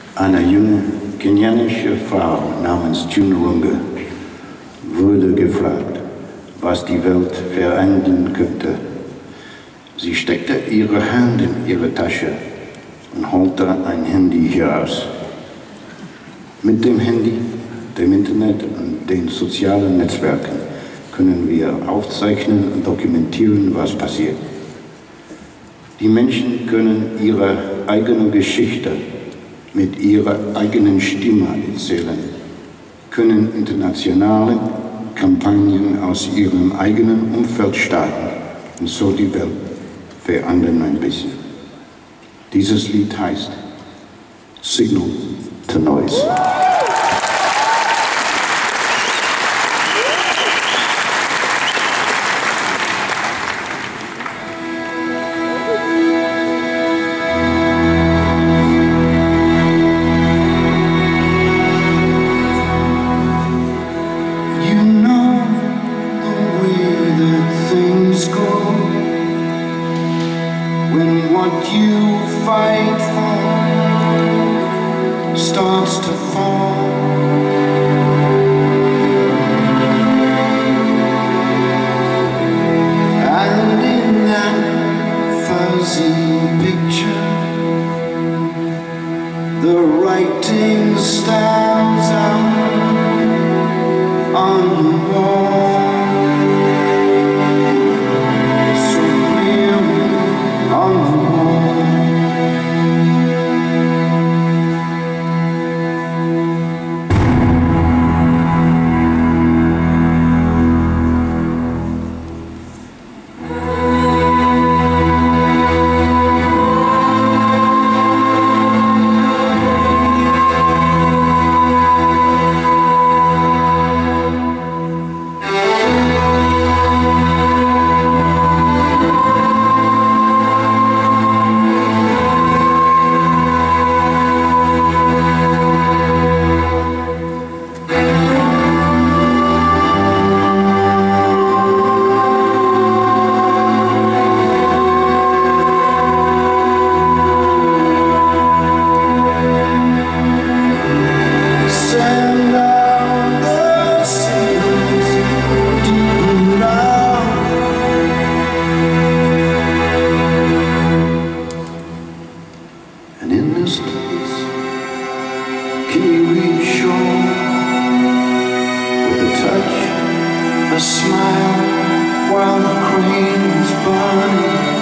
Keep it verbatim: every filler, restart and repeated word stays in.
Eine junge kenianische Frau namens June Runge wurde gefragt, was die Welt verändern könnte. Sie steckte ihre Hand in ihre Tasche und holte ein Handy heraus. Mit dem Handy, dem Internet und den sozialen Netzwerken können wir aufzeichnen und dokumentieren, was passiert. Die Menschen können ihre eigene Geschichte mit ihrer eigenen Stimme erzählen, können internationale Kampagnen aus ihrem eigenen Umfeld starten und so die Welt verändern ein bisschen. Dieses Lied heißt Signal to Noise. When what you fight for starts to fall, and in that fuzzy picture the writing stands out on the wall. Can you reach shore with a touch, a smile, while the crane is burning?